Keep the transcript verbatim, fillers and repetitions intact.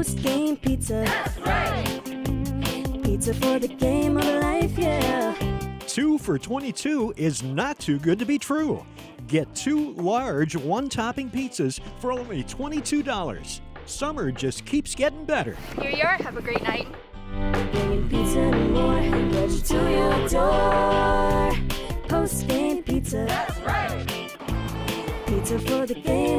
post-game pizza. That's right. Pizza for the game of life, yeah. Two for twenty-two is not too good to be true. Get two large one-topping pizzas for only twenty-two dollars. Summer just keeps getting better. Here you are. Have a great night. Bringing pizza and more, right to your door. Post-game pizza. That's right. Pizza for the game